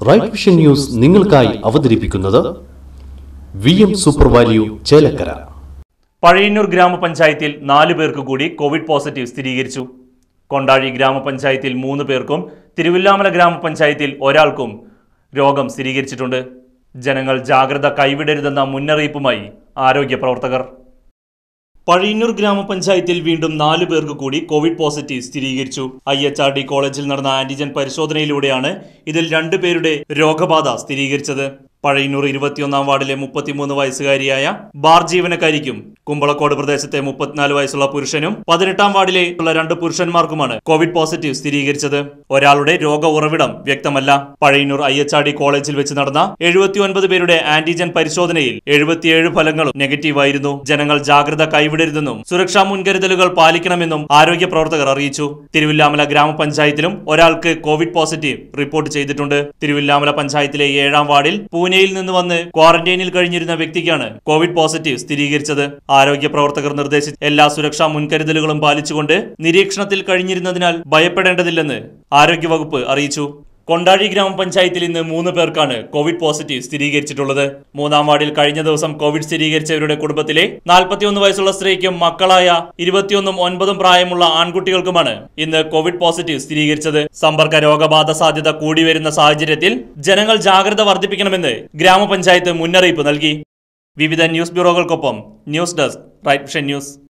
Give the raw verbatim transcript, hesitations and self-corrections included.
Right vision news നിങ്ങൾക്കായി അവതരിപ്പിക്കുന്നത് V M super value Chelakkara. Pazhayannur ഗ്രാമപഞ്ചായത്തിൽ നാലു പേർക്ക് കൂടി കോവിഡ് പോസിറ്റീവ് സ്ഥിരീകരിച്ചു. കൊണ്ടാഴി ഗ്രാമപഞ്ചായത്തിൽ മൂന്ന് പേർക്കും തിരുവില്ലാമല ഗ്രാമപഞ്ചായത്തിൽ ഒരാൾക്കും രോഗം സ്ഥിരീകരിച്ചിട്ടുണ്ട്. ജനങ്ങൾ ജാഗ്രത കൈവിടരുതെന്ന മുന്നറിയിപ്പുമായി ആരോഗ്യ പ്രവർത്തകർ. പഴയന്നൂർ ഗ്രാമപഞ്ചായത്തിൽ വീണ്ടും നാലു പേർക്ക് കൂടി കോവിഡ് പോസിറ്റീവ് സ്ഥിരീകരിച്ചു. ഐ എച്ച് ആർ ഡി കോളേജിൽ നടന്ന ആന്റിജൻ പരിശോധനയിലൂടെയാണ് ഇതിൽ രണ്ടുപേരുടെ രോഗബാധ സ്ഥിരീകരിച്ചത്. പഴയന്നൂർ ഇരുപത്തിയൊന്നാം വാർഡിലെ മുപ്പത്തിമൂന്ന് വയസ്സുകാരിയായ ബാർ ജീവനക്കാരിക്കും കുമ്പളക്കോട് പ്രദേശത്തെ മുപ്പത്തിനാല് വയസ്സുള്ള പുരുഷനും പതിനെട്ടാം വാർഡിലെ ഉള്ള രണ്ട് പുരുഷന്മാർക്കുമാണ് കോവിഡ് പോസിറ്റീവ് സ്ഥിരീകരിച്ചത്. ഒരാളുടെ രോഗ ഉറവിടം വ്യക്തമല്ല. Pazhayannur I H R D കോളേജിൽ വെച്ച് നടന്ന എഴുപത്തി ഒൻപത് പേരുടെ ആന്റിജൻ പരിശോധനയിൽ എഴുപത്തിയേഴ് ഫലങ്ങളും നെഗറ്റീവായിരുന്നു. ജനങ്ങൾ ജാഗ്രത കൈവിടരുതെന്നും സുരക്ഷാ മുൻകരുതലുകൾ പാലിക്കണമെന്നും ആരോഗ്യ പ്രവർത്തകർ അറിയിച്ചു. തിരുവില്ലാമല ഗ്രാമപഞ്ചായത്തിലും ഒരാൾക്ക് കോവിഡ് പോസിറ്റീവ് റിപ്പോർട്ട് ചെയ്തിട്ടുണ്ട്. തിരുവില്ലാമല പഞ്ചായത്തിലെ ഏഴാം വാർഡിൽ പൂനെയിൽ നിന്ന് വന്ന് ക്വാറന്റൈനിൽ കഴിഞ്ഞിരുന്ന വ്യക്തിക്കാണ് കോവിഡ് പോസിറ്റീവ് സ്ഥിരീകരിച്ചത്. ആരോഗ്യ പ്രവർത്തകർ നിർദ്ദേശിച്ച എല്ലാ സുരക്ഷാ മുൻകരുതലുകളും പാലിച്ചുകൊണ്ട് നിരീക്ഷണത്തിൽ കഴിഞ്ഞിരുന്നതിനാൽ ഭയപ്പെടേണ്ടതില്ലെന്ന് ആരോഗ്യവകുപ്പ് അറിയിച്ചു. കൊണ്ടാഴി ഗ്രാമപഞ്ചായത്തിൽ ഇന്ന് മൂന്ന് പേർക്കാണ് കോവിഡ് പോസിറ്റീവ് സ്ഥിരീകരിച്ചിട്ടുള്ളത്. മൂന്നാം വാർഡിൽ കഴിഞ്ഞ ദിവസം കോവിഡ് സ്ഥിരീകരിച്ചവരുടെ കുടുംബത്തിലെ നാൽപ്പത്തിയൊന്ന് വയസ്സുള്ള സ്ത്രീക്കും മക്കളായ ഇരുപത്തിയൊന്നും ഒൻപതും പ്രായമുള്ള ആൺകുട്ടികൾക്കുമാണ് ഇന്ന് കോവിഡ് പോസിറ്റീവ് സ്ഥിരീകരിച്ചത്. സമ്പർക്ക രോഗബാധ സാധ്യത കൂടി വരുന്ന സാഹചര്യത്തിൽ ജനങ്ങൾ ജാഗ്രത വർദ്ധിപ്പിക്കണമെന്ന് ഗ്രാമപഞ്ചായത്ത് മുന്നറിയിപ്പ് നൽകി. വിവിധ ന്യൂസ് ബ്യൂറോകൾക്കൊപ്പം news desk right vision news.